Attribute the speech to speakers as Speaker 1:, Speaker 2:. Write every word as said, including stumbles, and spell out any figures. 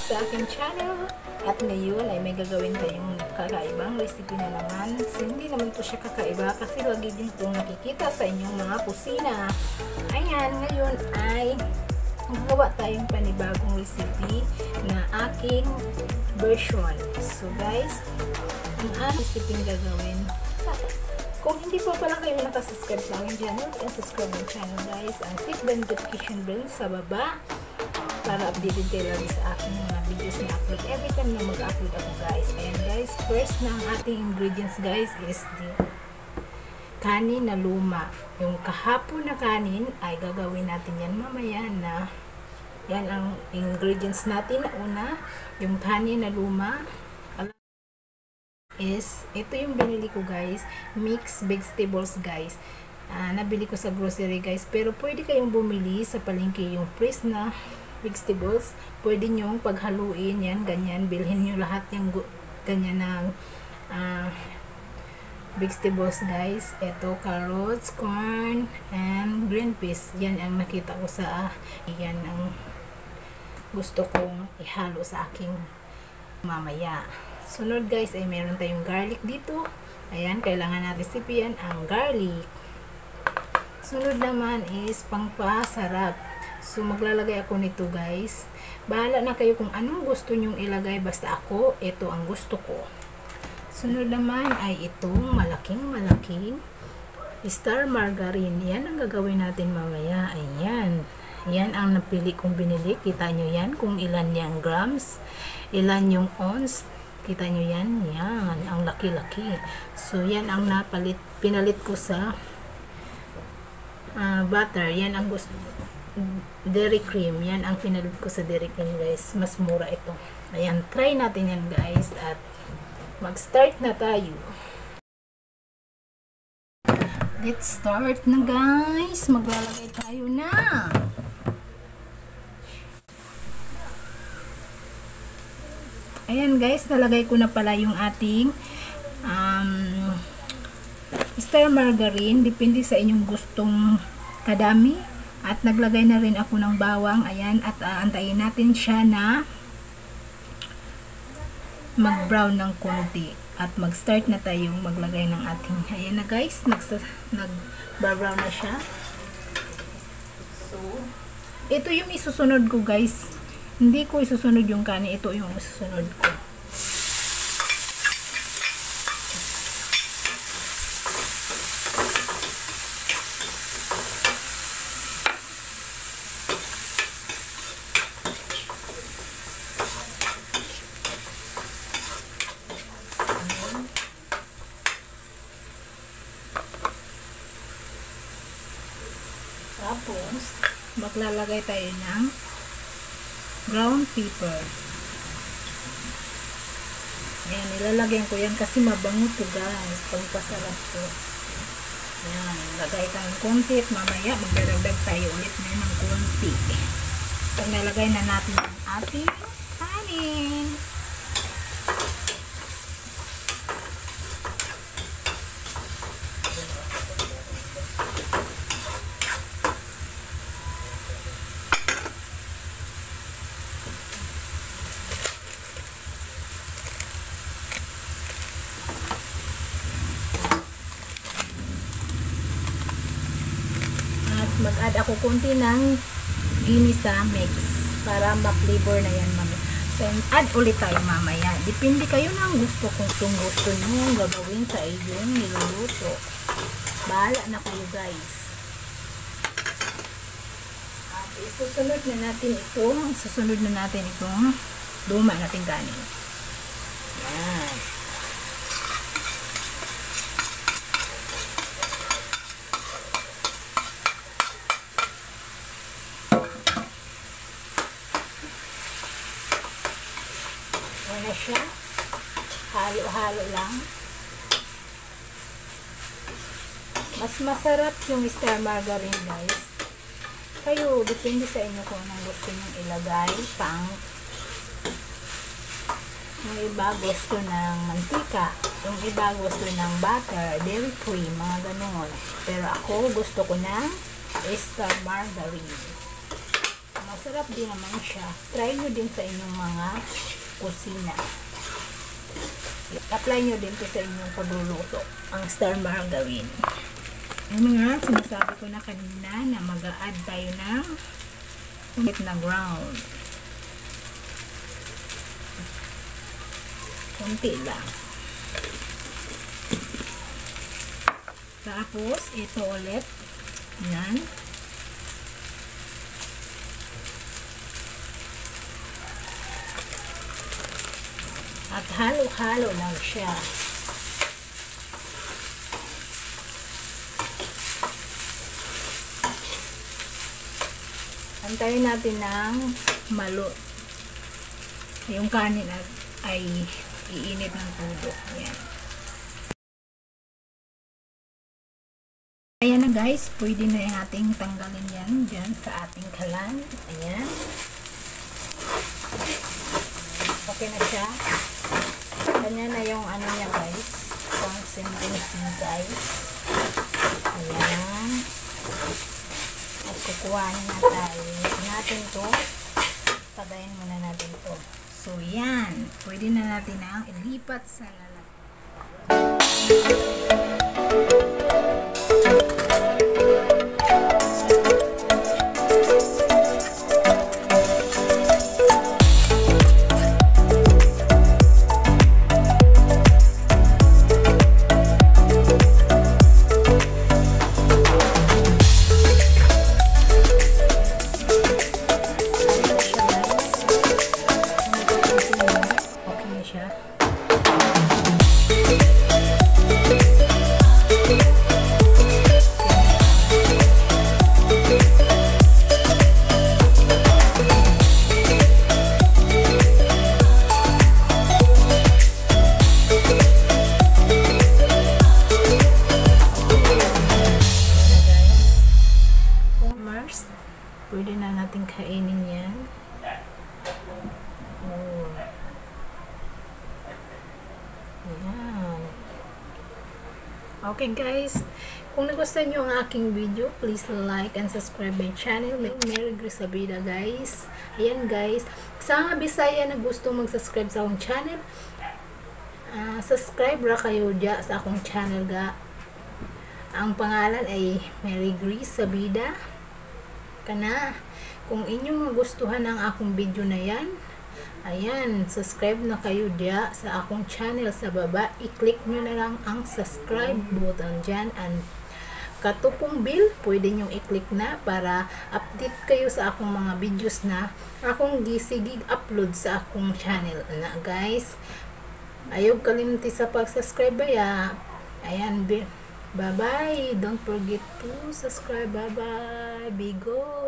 Speaker 1: sa aking channel. At ngayon ay may gagawin tayong kakaibang recipe na naman. Hindi naman po siya kakaiba kasi lagi din itong nakikita sa inyong mga kusina. Ayan, ngayon ay magawa tayong panibagong recipe na aking version. So guys, ang aking recipe gagawin. Kung hindi po pala kayo nakasubscribe sa aking channel, kaya subscribe ng channel guys. And click the notification bell sa baba para updated kayo lagi sa aking mga videos na upload every time na mag-upload ako guys. Ayan guys, first na ang ating ingredients guys is the kanin na luma. Yung kahapon na kanin ay gagawin natin yan mamaya na. Yan ang ingredients natin. Una, yung kanin na luma is, ito yung binili ko guys, mixed vegetables guys. Uh, nabili ko sa grocery guys, pero pwede kayong bumili sa palengke yung fresh na vegetables. Pwede nyo paghaluin yan, ganyan, bilhin nyo lahat yung ganyan ng uh, vegetables guys. Ito, carrots, corn, and green peas. Yan ang nakita ko sa, uh, yan ang gusto kong ihalo sa aking mamaya. Sunod guys ay meron tayong garlic dito. Ayan, kailangan natin sipian ang garlic. Sunod naman is pangpasarap. So maglalagay ako nito guys. Bahala na kayo kung anong gusto nyong ilagay, basta ako, ito ang gusto ko. Sunod naman ay itong malaking malaking star margarine. Yan ang gagawin natin mamaya. Ayan. Yan ang napili kong binili. Kita nyo yan kung ilan yung grams, ilan yung ounce. Kita nyo yan? Yan. Ang laki-laki. So, yan ang napalit, pinalit ko sa uh, butter. Yan ang gusto. Dairy cream. Yan ang pinalit ko sa dairy cream guys. Mas mura ito. Ayan. Try natin yan guys. At mag-start na tayo. Let's start na guys. Maglalagay tayo na. Ayan guys, nalagay ko na pala yung ating um, star margarine. Depende sa inyong gustong kadami. At naglagay na rin ako ng bawang. Ayan, at uh, antayin natin siya na mag-brown ng konti. At mag-start na tayong maglagay ng ating, ayan na guys, nag-brown na siya. So, ito yung isusunod ko guys. Hindi ko isusunod yung kanin. Ito yung isusunod ko. Tapos, maglalagay tayo ng ground pepper. Ayan, nilalagyan ko yan kasi mabango to guys. Pagpasarap to. Ayan, lagay tayong konti at mamaya magdaragdag tayo ulit na ng konti. So, nalagay na natin ang ating kanin. Mag-add ako konti ng ginisa mix para ma-flavor na yan mamaya. So, add ulit tayo mamaya. Depende kayo ng gusto kung itong gusto nyo gagawin sa iyong niluluto. Bahala na kayo guys. At isusunod na natin itong susunod na natin itong luma natin kanin. Yan. Na siya, halo-halo lang. Mas masarap yung star margarine guys. Kayo, depende sa inyo kung anong gusto nyo ilagay. Pang yung iba gusto ng mantika, yung iba gusto ng butter, dairy cream, mga ganun. Pero ako gusto ko ng star margarine. Mas masarap din naman siya. Try nyo din sa inyong mga kusina. Apply nyo din to sa inyong pagluluto ang star margarine. Yung mga sinasabi ko na kanina na mag-a-add tayo ng ulit na ground. Kunti lang. Tapos, ito ulit. Yan. At halo-halo lang siya. Antayin natin ng malo. Yung kanin ay iinit ng todo. Ayan. Ayan na guys, pwede na nating tanggalin yan dyan sa ating kalan. Ayan. Okay na siya. Ganyan na yung ano niya guys. Consistency guys. Ayan. At kukuhanin na tayo. Natin to. Padayin muna natin to. So yan. Pwede na natin na ilipat sa lalagyan. Pwede na natin kainin yan. Oh. Ayan. Okay guys, kung nagustuhan nyo ang aking video, please like and subscribe my channel. Merry Grisabida guys. Ayan guys, sa mga Bisaya na gusto mag-subscribe sa akong channel, uh, subscribe ra kayo dya sa akong channel ga. Ang pangalan ay Merry Grisabida. Kana, kung inyong magustuhan ang akong video na yan, ayan, subscribe na kayo diya sa akong channel sa baba. I-click nyo na lang ang subscribe button dyan, and katupong bell, pwede nyong i-click na para update kayo sa akong mga videos na akong gisigig upload sa akong channel na guys. Ayaw kalimutan sa pag-subscribe ya. Ayan, bye bye, don't forget to subscribe. Bye bye, bigo.